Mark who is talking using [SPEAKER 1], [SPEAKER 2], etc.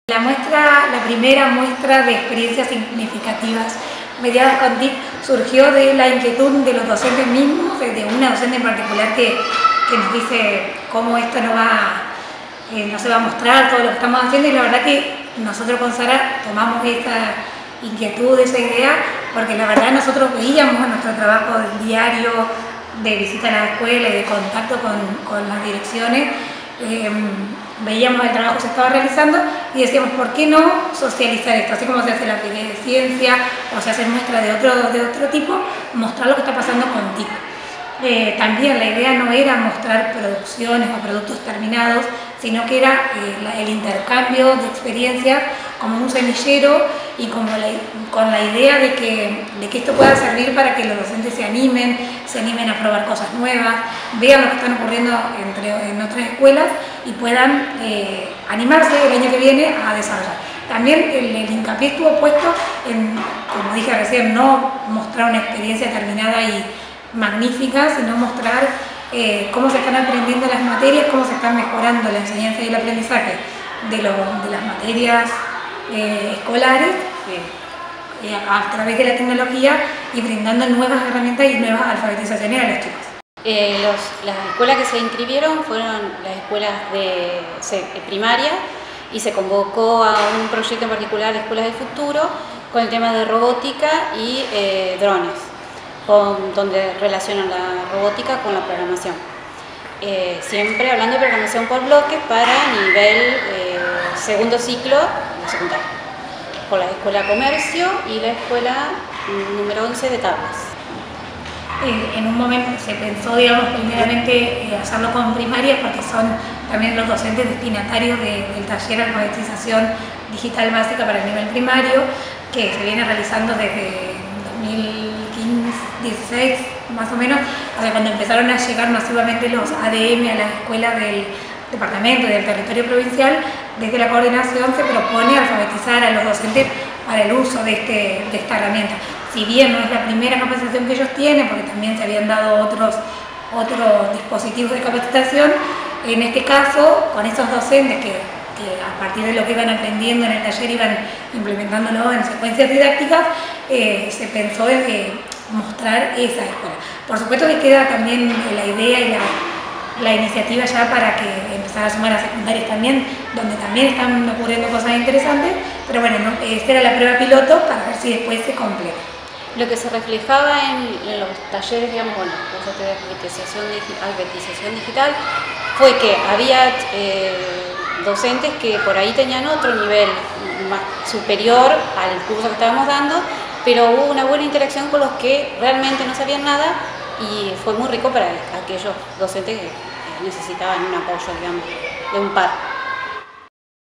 [SPEAKER 1] La primera muestra de experiencias significativas mediadas con TIC surgió de la inquietud de los docentes mismos, de una docente en particular que nos dice cómo esto no se va a mostrar todo lo que estamos haciendo, y la verdad que nosotros con Sara tomamos esa inquietud, esa idea, porque la verdad nosotros veíamos en nuestro trabajo diario de visita a la escuela y de contacto con las direcciones, veíamos el trabajo que se estaba realizando y decíamos, ¿por qué no socializar esto? Así como se hace la actividad de ciencia o se hace muestra de otro tipo, mostrar lo que está pasando con TIC. También la idea no era mostrar producciones o productos terminados, sino que era el intercambio de experiencias como un semillero y con la idea de que esto pueda servir para que los docentes se animen a probar cosas nuevas, vean lo que están ocurriendo en otras escuelas y puedan animarse el año que viene a desarrollar. También el hincapié estuvo puesto en, como dije recién, no mostrar una experiencia terminada y magnífica, sino mostrar cómo se están aprendiendo las materias, cómo se están mejorando la enseñanza y el aprendizaje de las materias escolares a través de la tecnología y brindando nuevas herramientas y nuevas alfabetizaciones a los chicos.
[SPEAKER 2] Las escuelas que se inscribieron fueron las escuelas de primaria y se convocó a un proyecto en particular de Escuelas del Futuro con el tema de robótica y drones, donde relacionan la robótica con la programación. Siempre hablando de programación por bloques para nivel segundo ciclo de secundaria, por la Escuela Comercio y la Escuela número 11 de Tablas.
[SPEAKER 1] En un momento se pensó, digamos, primeramente hacerlo con primarias porque son también los docentes destinatarios del taller de alfabetización digital básica para el nivel primario, que se viene realizando desde 2015-16 más o menos, o sea, cuando empezaron a llegar masivamente los ADM a las escuelas del departamento y del territorio provincial. Desde la coordinación se propone alfabetizar a los docentes para el uso de esta herramienta. Si bien no es la primera capacitación que ellos tienen, porque también se habían dado otros dispositivos de capacitación, en este caso, con esos docentes que a partir de lo que iban aprendiendo en el taller iban implementándolo en secuencias didácticas, se pensó en mostrar esa escuela. Por supuesto que queda también la idea y la iniciativa ya para que empezar a sumar a secundarias también, donde también están ocurriendo cosas interesantes, pero bueno, esta era la prueba piloto para ver si después se completa.
[SPEAKER 2] Lo que se reflejaba en los talleres, digamos, bueno, los cursos de alfabetización digital, fue que había docentes que por ahí tenían otro nivel más superior al curso que estábamos dando, pero hubo una buena interacción con los que realmente no sabían nada y fue muy rico para aquellos docentes que necesitaban un apoyo, digamos, de un par.